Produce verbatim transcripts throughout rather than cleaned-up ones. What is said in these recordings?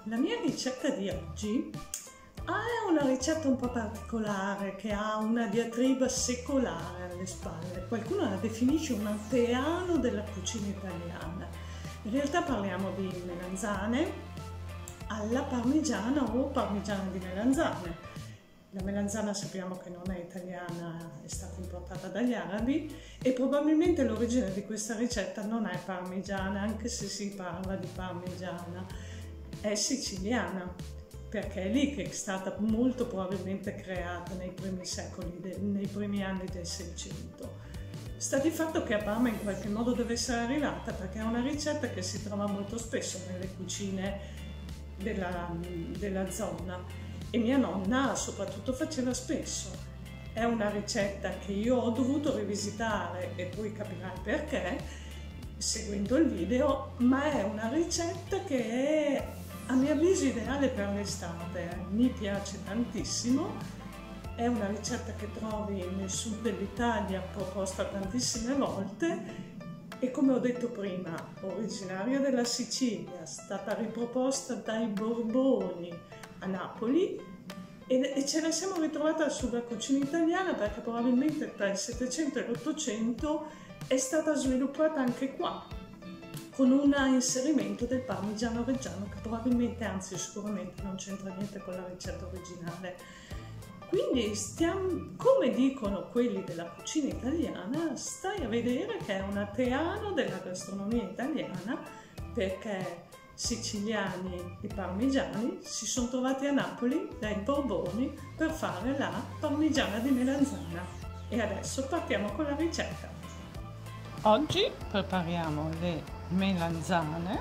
La mia ricetta di oggi è una ricetta un po' particolare che ha una diatriba secolare alle spalle. Qualcuno la definisce un anteano della cucina italiana. In realtà parliamo di melanzane alla parmigiana o parmigiana di melanzane. La melanzana sappiamo che non è italiana, è stata importata dagli arabi e probabilmente l'origine di questa ricetta non è parmigiana, anche se si parla di parmigiana, è siciliana, perché è lì che è stata molto probabilmente creata nei primi secoli, nei primi anni del Seicento. Sta di fatto che a Parma in qualche modo deve essere arrivata, perché è una ricetta che si trova molto spesso nelle cucine della, della zona. E mia nonna soprattutto faceva spesso. È una ricetta che io ho dovuto rivisitare e poi capirai perché seguendo il video, ma è una ricetta che è a mio avviso ideale per l'estate. Mi piace tantissimo, è una ricetta che trovi nel sud dell'Italia, proposta tantissime volte e, come ho detto prima, originaria della Sicilia, stata riproposta dai Borboni a Napoli e, e ce la siamo ritrovata sulla cucina italiana perché probabilmente tra il Settecento e l'Ottocento è stata sviluppata anche qua con un inserimento del parmigiano reggiano che probabilmente, anzi sicuramente non c'entra niente con la ricetta originale. Quindi stiamo, come dicono quelli della cucina italiana, stai a vedere che è un anteano della gastronomia italiana, perché siciliani e parmigiani si sono trovati a Napoli dai Borboni per fare la parmigiana di melanzana. E adesso partiamo con la ricetta. Oggi prepariamo le melanzane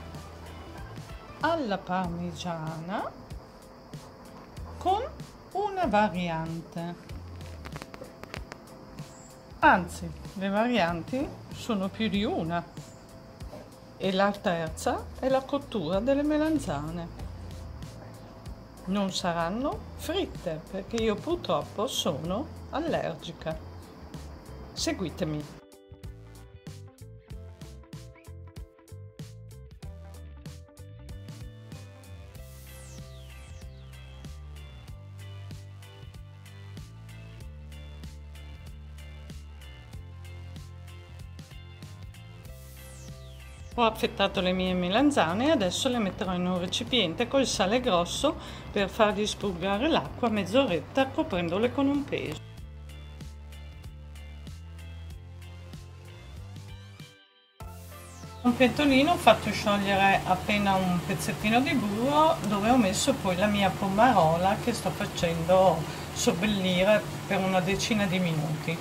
alla parmigiana con una variante. Anzi, le varianti sono più di una. E la terza è la cottura delle melanzane. Non saranno fritte perché io purtroppo sono allergica. Seguitemi. Ho affettato le mie melanzane e adesso le metterò in un recipiente col sale grosso per fargli spurgare l'acqua mezz'oretta coprendole con un peso. Un pentolino ho fatto sciogliere appena un pezzettino di burro dove ho messo poi la mia pomarola che sto facendo sobbellire per una decina di minuti.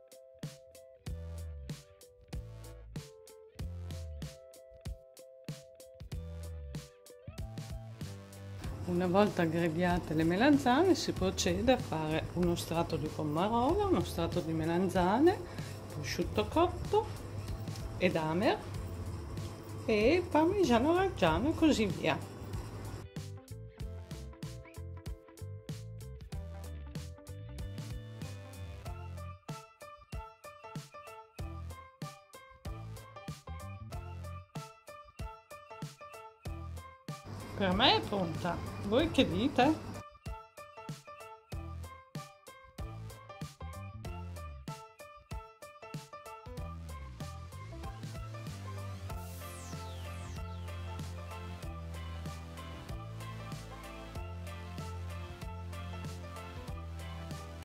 Una volta aggreviate le melanzane si procede a fare uno strato di pomarola, uno strato di melanzane, prosciutto cotto, edamame e parmigiano reggiano e così via. Per me è pronta, voi che dite?